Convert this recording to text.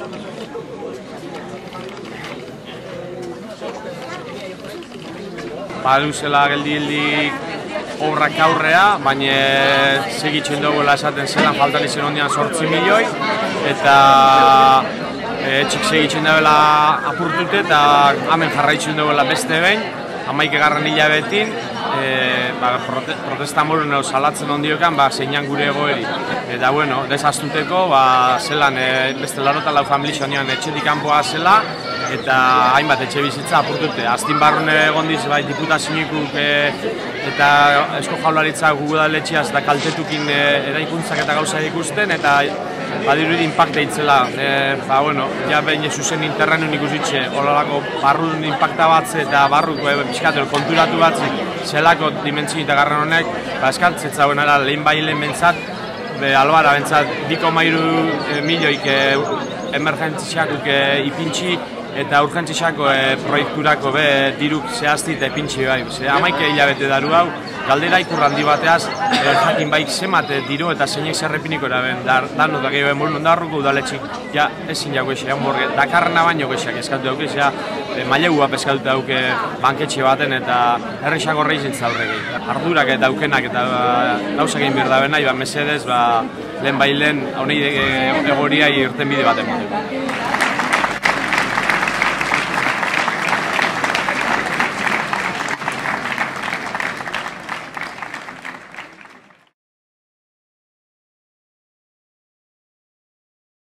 Baduzela geldi obrak aurrea, baina segitzen dugula esaten zelan faltan izen ondian 8 milioi, eta etxik segitzen dugula apurtute eta hemen jarraitzen dugula beste behin, 11. hilabetin, protesta morun salatzen ondiokan, zeinan gure egoeri. Eta bueno, desaztuteko, zelan beste 84 familia ondian etxetik kanpoa zela, eta hainbat etxe bizitza apurtute. Aztin barrun egondiz diputazioikuk eta Eusko Jaurlaritza gudaletxeaz eta kaltetukin eraikuntzak eta gauza ikusten, eta badirudi impacta itzela. Ja behin zuzen interrenun ikusitxe, horrelako barrun impacta batze eta barruko pixkatero konturatu batzik zelako dimentsio eta garran honek, eskatzetza buenara lehen bai lehen bentsat, albara bentsat 2,3 milioik emergentziakuk ipintxi, eta urgentzisako proiekturako diruk zehazti eta epintxi bai. 11 hilabete daru hau, galdera ikurrandi bateaz, jakin baik zemat diru eta zeinek zerrepiniko eraben, danot da gehiago emurun ondarruko udaletxik, ja ezin jago eixea, dakarrena baino gehiago eskatu dauke, mailegua peskatu dauke banketxe baten eta herrixako horreizitza aurregi. Ardurak eta daukenak eta gauzak egin behar da nahi, mesedez, lehen bai lehen, honei egoria irten bide bat emateko.